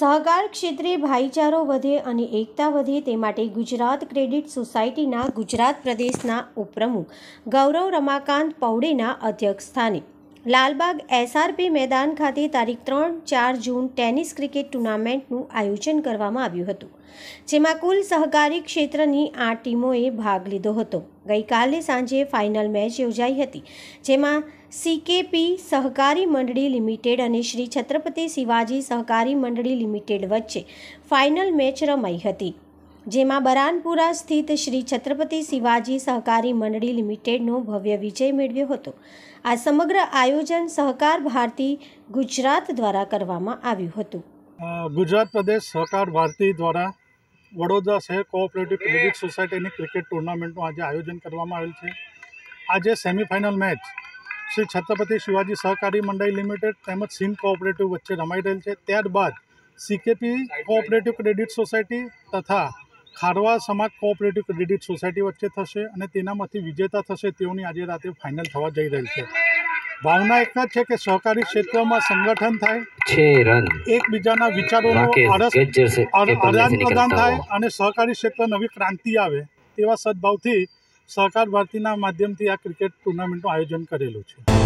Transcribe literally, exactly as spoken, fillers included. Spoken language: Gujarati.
સહકાર ક્ષેત્રે ભાઈચારો વધે અને એકતા વધે તે માટે ગુજરાત ક્રેડિટ સોસાયટીના ગુજરાત પ્રદેશના ઉપપ્રમુખ ગૌરવ રમાકાંત પૌડેના અધ્યક્ષસ્થાને લાલબાગ એસઆરપી મેદાન ખાતે તારીખ ત્રણ ચાર જૂન ટેનિસ ક્રિકેટ ટુર્નામેન્ટનું આયોજન કરવામાં આવ્યું હતું, જેમાં કુલ સહકારી ક્ષેત્રની આઠ ટીમોએ ભાગ લીધો હતો. ગઈકાલે સાંજે ફાઇનલ મેચ યોજાઈ હતી, જેમાં સીકેપી સહકારી મંડળી લિમિટેડ અને શ્રી છત્રપતિ શિવાજી સહકારી મંડળી લિમિટેડ વચ્ચે ફાઇનલ મેચ રમાઈ હતી, જેમાં બરાનપુરા સ્થિત શ્રી છત્રપતિ શિવાજી સહકારી મંડળી લિમિટેડનો ભવ્ય વિજય મેળવ્યો હતો. આ સમગ્ર આયોજન સહકાર ભારતી ગુજરાત દ્વારા કરવામાં આવ્યું હતું. ગુજરાત પ્રદેશ સહકાર ભારતી દ્વારા વડોદરા શહેર કોઓપરેટિવ ક્રેડિટ સોસાયટીની ક્રિકેટ ટુર્નામેન્ટનું આજે આયોજન કરવામાં આવેલ છે. આજે સેમિફાઇનલ મેચ શ્રી છત્રપતિ શિવાજી સહકારી મંડળી લિમિટેડ તેમજ સિંધ કોઓપરેટિવ વચ્ચે રમાઈ રહેલ છે. ત્યારબાદ સીકેપી કોઓપરેટિવ ક્રેડિટ સોસાયટી તથા ખારવા સમાજ કોઓપરેટિવ ક્રેડિટ સોસાયટી વચ્ચે થશે અને તેનામાંથી વિજેતા થશે તેઓની આજે રાતે ફાઇનલ થવા જઈ રહેલ છે. ભાવના એક જ છે કે સહકારી ક્ષેત્રમાં સંગઠન થાય, એકબીજાના વિચારોનું આદાન પ્રદાન થાય અને સહકારી ક્ષેત્ર નવી ક્રાંતિ આવે તેવા સદભાવથી સહકાર ભારતીના માધ્યમથી આ ક્રિકેટ ટુર્નામેન્ટનું આયોજન કરેલું છે.